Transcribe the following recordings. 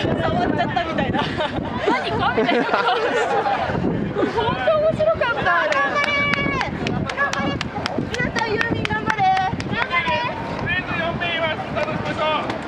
触っちゃったみたいな。何かみたいな。本当面白かったあれ。頑張れ。頑張れ。皆さんユーミン頑張れ。頑張れ。 フレーズ4名います。スタートしましょう。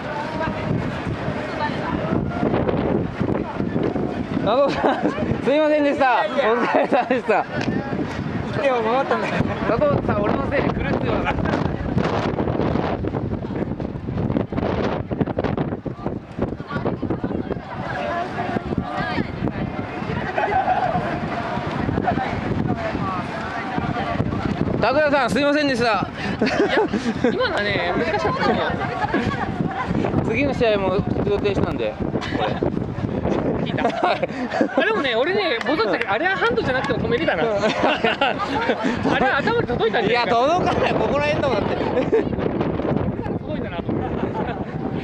佐藤さん、すいませんでした。お疲れ様でした。 手を回ったんだよ。 佐藤さん、俺のせいで狂ってよな。田倉さん、すいませんでした。 今のはね、難しかったね。 次の試合も出場停止なんで、これ。 聞いた。でもね、俺ね、ボトってあれはハンドじゃなくても止めれたな。あれは頭に届いたんじゃないか。 いや、届かない、ここら辺だもんだって。 届いたなと思って。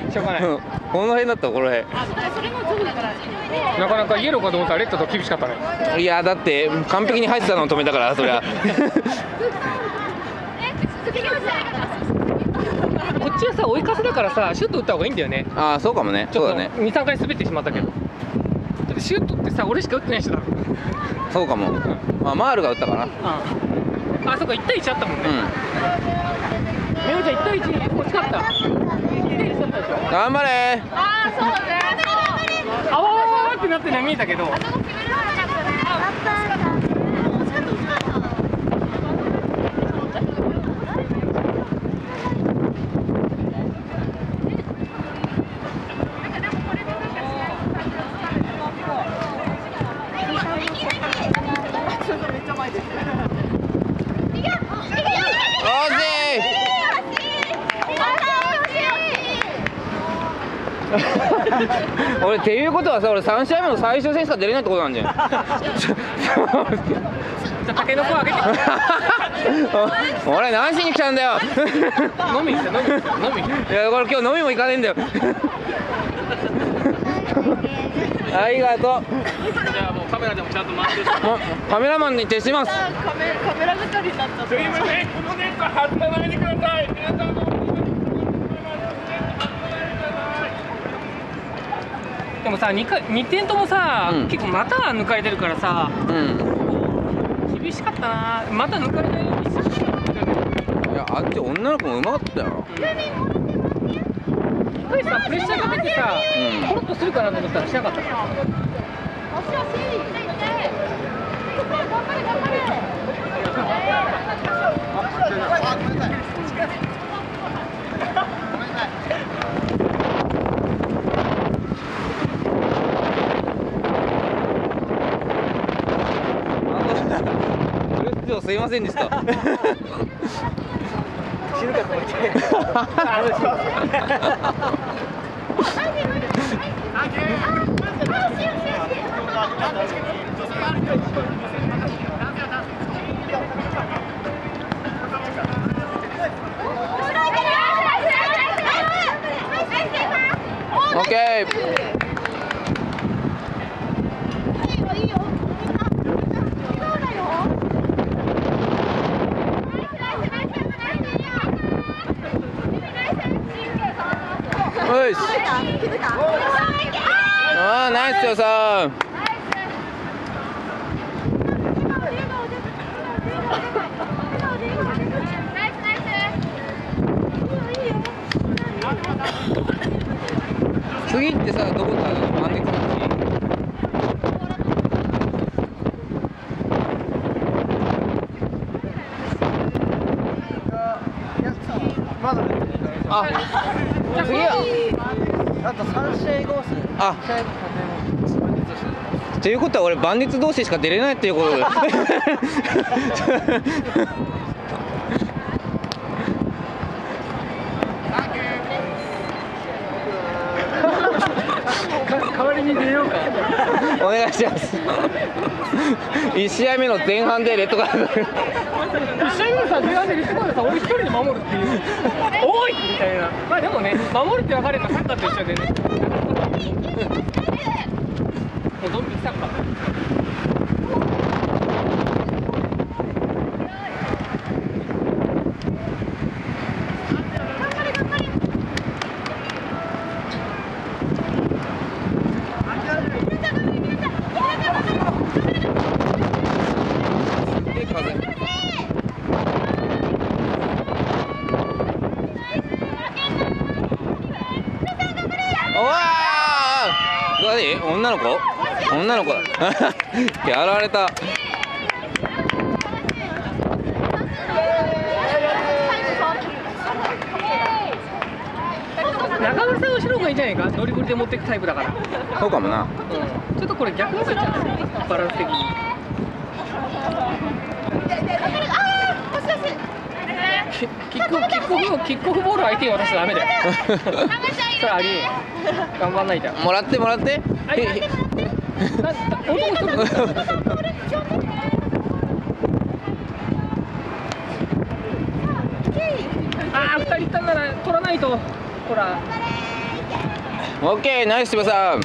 しょうがない。 この辺だったこの辺。 それもそうだから。 なかなかイエローかと思ったらレッドと厳しかったね。 いや、だって完璧に入ってたのを止めたから、そりゃ。 こっちはさ、追い風だからさ、シュート打った方がいいんだよね。 ああ、そうかもね。 ちょっとそうだね。 2、3回滑ってしまったけど。だってシュートってさ、俺しか打ってない人だろ。 そうかも。まあ、マールが打ったかな。 あ、そうか、1対1あったもんね。 うメオちゃん1対1欲しかった。1対1だったでしょ。 ん。頑張れ。 ああそうね。 あわわわってなってるのは見えたけど。 俺っていうことはさ、俺3試合目の最終戦しか出れないってことなんじゃん。 じゃあタケノコあげて。 俺何しに来たんだよ。 飲みに来た、飲み。 いや、これ今日飲みも行かねえんだよ。ありがとう。 じゃあもうカメラでもちゃんと回ってる。 カメラマンに徹します。 カメラ係になっちゃった。 すいません、このネット外さないでください。皆さんもでもさ、2点ともさ、結構股が抜かれてるからさ、厳しかったな。股抜かれないようにしてる。 いや、あっち女の子もうまかったよ。 一回さ、プレッシャーかけてさ、コロッとするかなと思ったらしなかった。 すいませんでした。 死ぬかと思って。 オッケー。よし。ああ、ナイスよさん。次ってさ、どこだろう、満月のまだあ、次はあと3試合コース。 あ、ということは俺万日同士しか出れないっていうことで。 代わりに出ようか。 お願いします。1試合目の前半でレッドカード。 一試合目のさ、前半でリスコーでさ、俺一人で守るっていう。おいみたいな。まあでもね、守るって分かればサッカーと一緒でね。もうドンピシャサッカー。 何？女の子？女の子だ。やられた。 中村さん後ろの方がいいんじゃないか。ドリブルで持っていくタイプだから。 そうかもな。 ちょっとこれ逆になっちゃう。バランス的に。キックオフボール相手に渡しちゃダメだよ。それありえん。頑張んないと。 もらって。 男一人。2人いったんなら取らないと。ほら。 オッケー、ナイス千葉さん。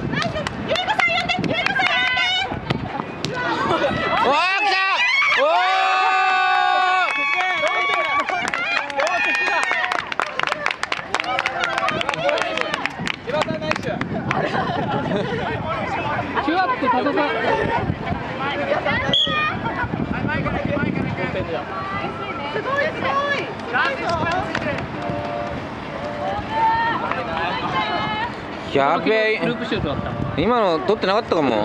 おー、来た。おキュアって高さ。 やべえ。 ループシュートだった。 今の取ってなかったかも。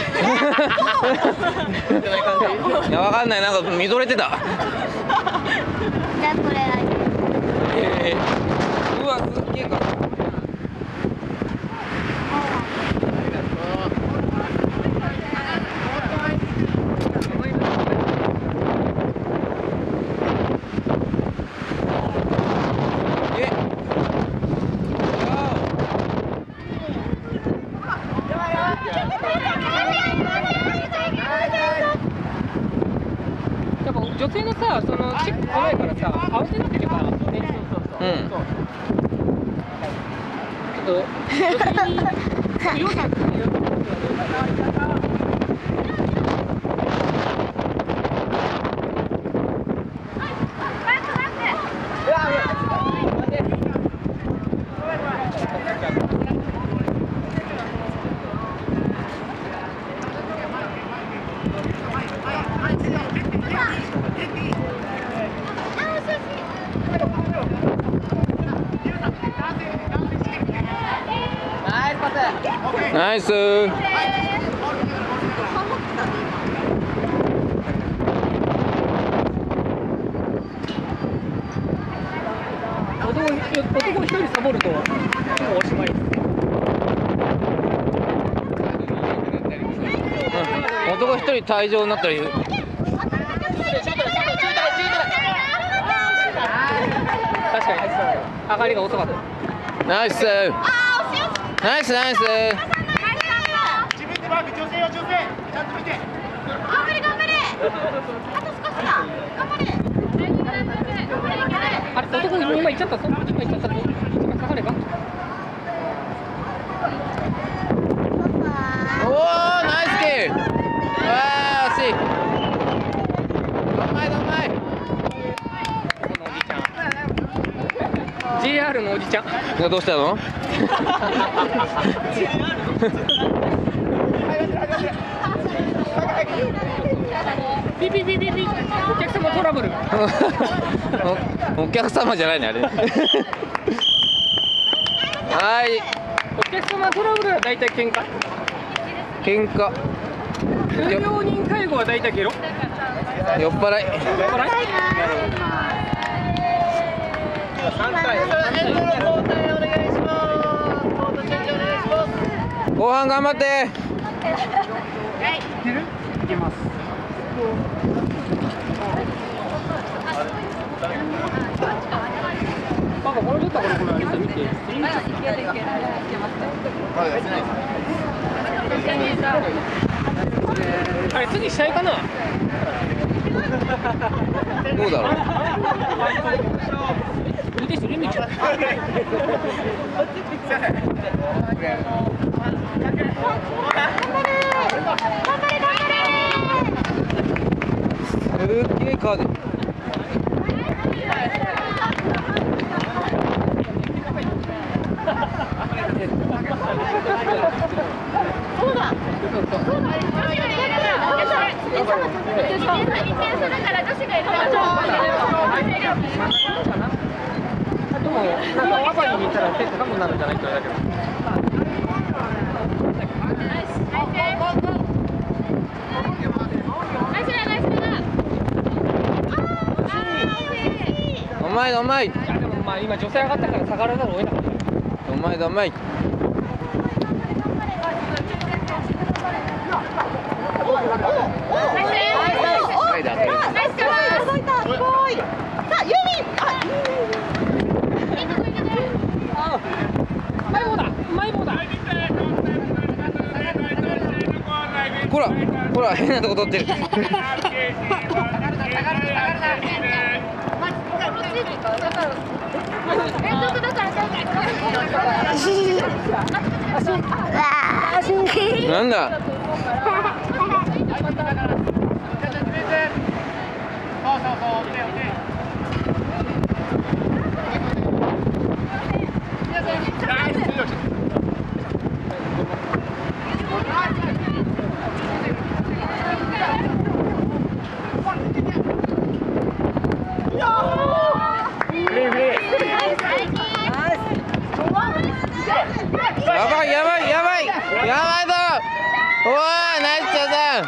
いや、わかんない、なんか見とれてた。うわ、すっげえか。 女性のさ、そのチップ来ないからさ、慌てなければ、ちょっと女性に容赦するよ。 ナイス。 男一人サボるともうおしまいです。 男一人退場になったり。 確かに上がりが遅かった。 ナイス。ナイス。 自分でマーク、女性ちゃんと見て。頑張れ。あと少しだ。頑張れ。 あれ、男今行っちゃったぞ。一番かかれば。 おお、ナイスキー。わあ、惜しい。どんまい。 このおじちゃん。JR のおじちゃん。 どうしたの？ ピピピピピ。お客様トラブル。 お客様じゃないね、あれ。はい。 お客様トラブルは大体喧嘩。急病人介護は大体ゲロ。 酔っ払い。後半頑張って。 いけます。パパ、これちょっとこれ見て。あれ次試合かな。 どうだろう。 運転手レミちゃん。 すっげえカード。 そうだ。 でも、なんかワバに似たら手高くなるんじゃないかだけど。 まいどんまい。 いやでもまあ今女性上がったから下がらざるを得なかった。 どんまいどんまい。ほらほら変なとこ取ってる。なんだ。やばいやばいやばいやばいぞ。おいナイスチャさん。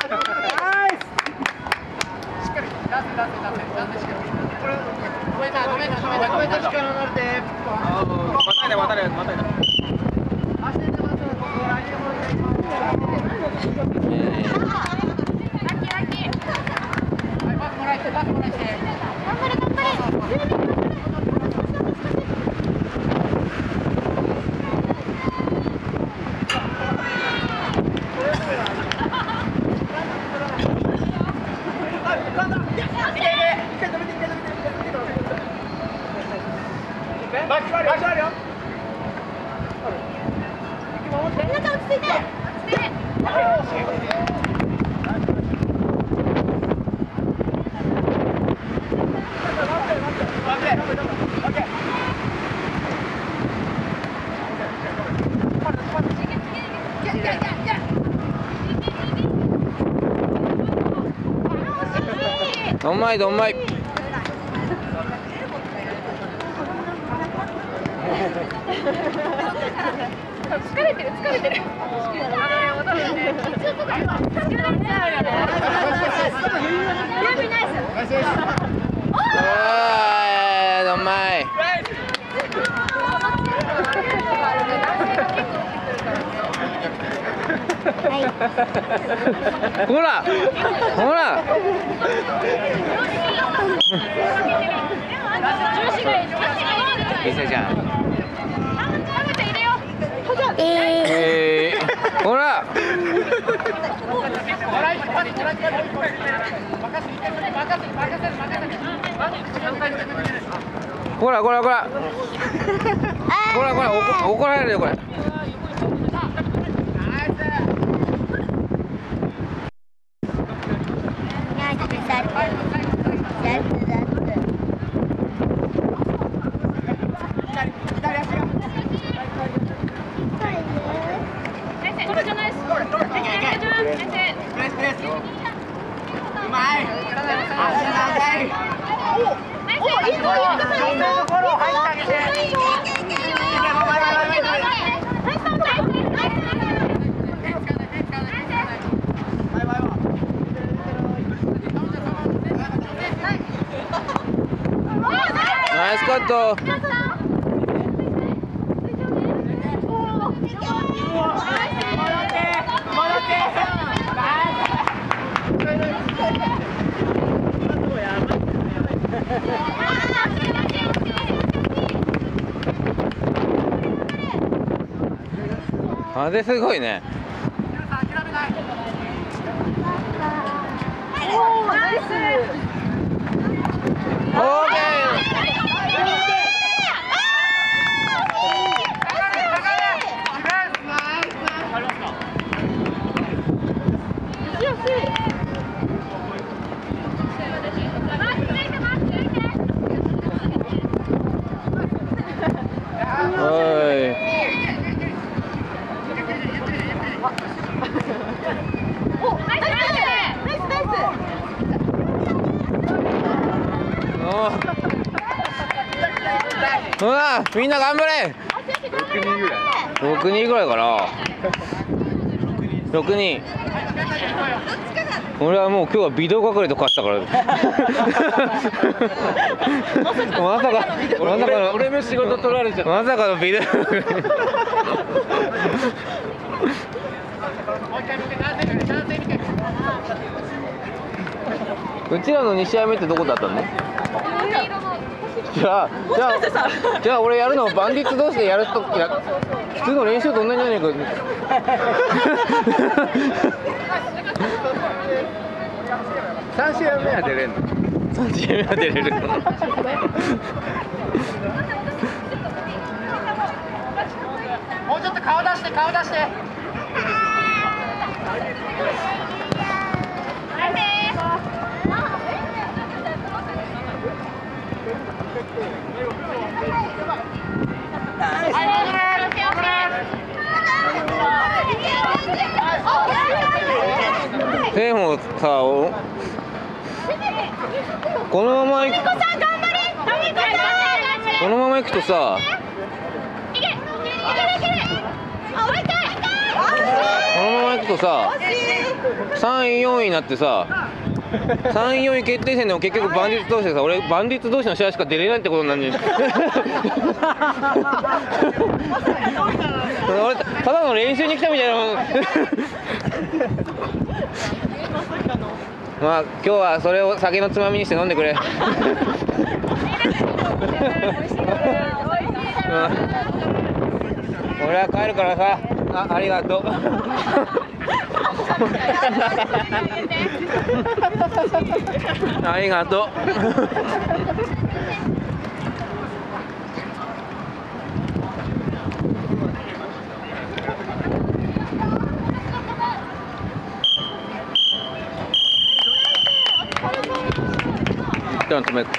どんまいどんまい。 疲れてる疲れてる。 どんまい。ほらほら。リサちゃん。ほら。ほらほらほら。ほらほら怒られるよこれ。ナイスカット。風すごいね。オーケー。ほらみんな頑張れ。6人ぐらいかな。 6人。俺はもう今日はビデオ係と勝ったからまさかの俺の仕事取られちゃった。 まさかのビデオうちらの2試合目ってどこだったの？じゃあ俺やるのバンディッツ同士でやると普通の練習と同じじゃねえか 3試合目は出れんの 3試合目は出れるもうちょっと顔出して顔出してでもさ、このまま行くとさ、3位4位になってさ、3位4位決定戦でも結局バンディッツ同士でさ、俺バンディッツ同士の試合しか出れないってことになるんだよ俺ただの練習に来たみたいなまあ今日はそれを酒のつまみにして飲んでくれ俺は帰るからさ、ありがとうありがとう一旦止める。